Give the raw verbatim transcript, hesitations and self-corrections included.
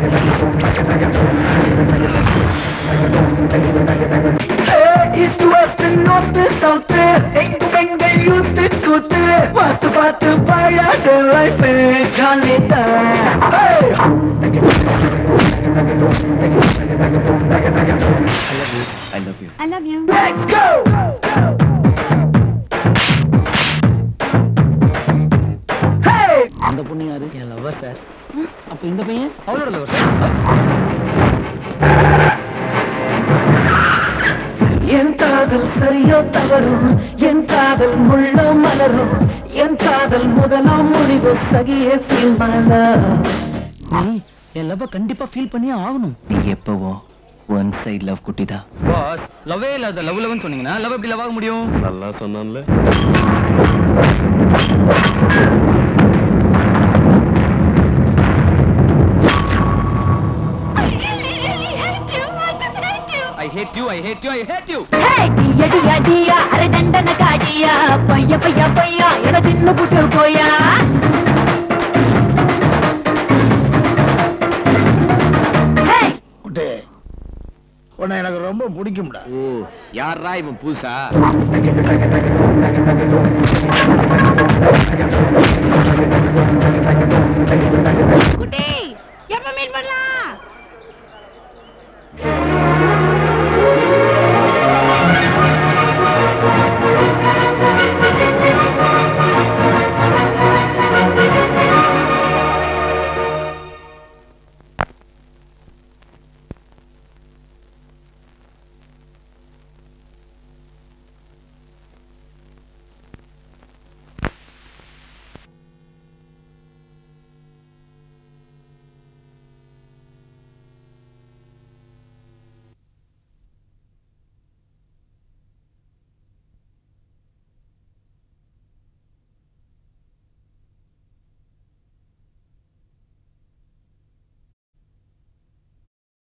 East to west and north to south, எங்கு எங்க youth கூத்து வாஸ்து பார்த்து வாழாத லைஃப் ஜாலி தான். I love you. I love you. Let's go. Hey, அந்த பொண்ணு யாரு? என் லவர் சார். அப்ப இந்த பையன் அவளோட லவர் சார். என் காதல் சரியோ தவறும், என் காதல் முள்ளோ மலரும், என் காதல் முதலாம் முடிவு சகியே feel my love. நீ என் லவ் கண்டிப்பா ஃபீல் பண்ணியே ஆகணும். நீ எப்பவோ ஒன் சைடு லவ் குட்டிதா. பாஸ் லவ்வே இல்லாத லவ் லவ்னு சொன்னீங்கன்னா லவ் எப்படி லவ் ஆக முடியும்? நல்லா சொன்னான்ல. I hate you, I hate you, I hate you. Hey, diya diya diya, are dandana kaadiya, payya payya payya, ena dinnu puttu koya. Hey, குட்டி உன்னை எனக்கு ரொம்ப பிடிக்கும்டா. ஓ யாரா இவன் புதுசா? குட்டி எப்ப மீட் பண்ணலாம்?